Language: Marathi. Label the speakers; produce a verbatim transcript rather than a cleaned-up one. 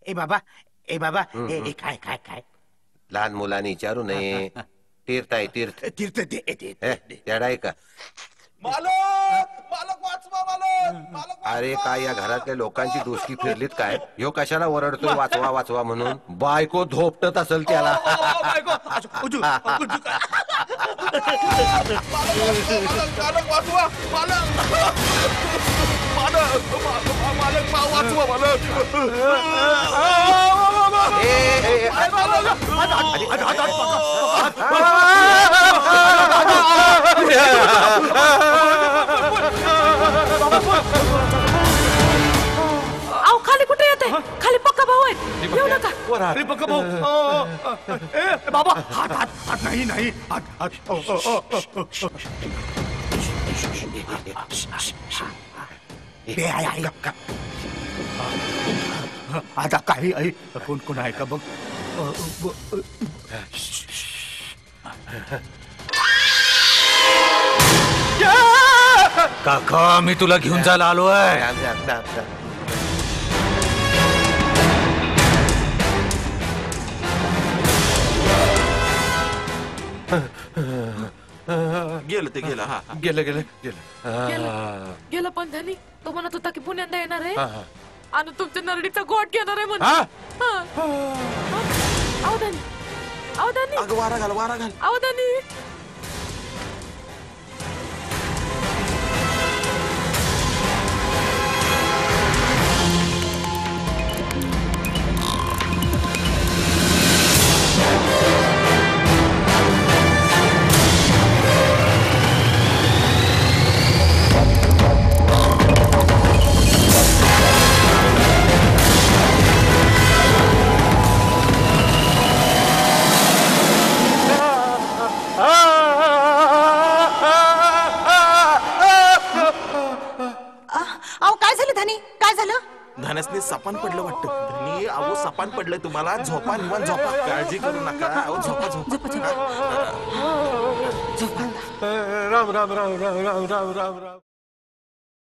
Speaker 1: ए बाबा ए बाबा ए काय काय काय
Speaker 2: लहान मुलांनी विचारू नये. तीर्थ आहे तीर्थ.
Speaker 1: तीर्थ दे
Speaker 2: तेडाय का
Speaker 3: मालक मालक वाचवा मालक.
Speaker 2: अरे काय या घरातल्या लोकांची दोस्ती फिरलीत काय? ह्यो कशाला ओरडतोय वाचवा वाचवा म्हणून? बायको झोपटत असेल त्याला.
Speaker 4: अहो खाली कुठे येते? खाली पक्का भाऊ आहे, येऊ नका.
Speaker 1: अरे पक्का भाऊ. ए बाबा हात हात हात नाही नाही हात हात. आता काही आई कोण कोण आहे का बघ.
Speaker 5: काका मी तुला घेऊन जायला आलोय.
Speaker 3: गेलं ते गेलं. हा
Speaker 5: गेलं गेलं
Speaker 4: गेलं गेलं पण धनी तो म्हणत होता की पुण्यांदा येणार आहे आणि तुमच्या नरडीचा गोट घेणार आहे म्हणून. अहो धनी अहो धनी
Speaker 3: अगं वारा घाल वारा घाल.
Speaker 4: अहो धनी
Speaker 3: धनसने सपान पडलं वाटतं. धनी अहो सपान पडलंय तुम्हाला. झोपा निवांत झोपा. काळजी करू नका. अहो झोपा झोपा.
Speaker 1: राम राम राम राम राम राम राम.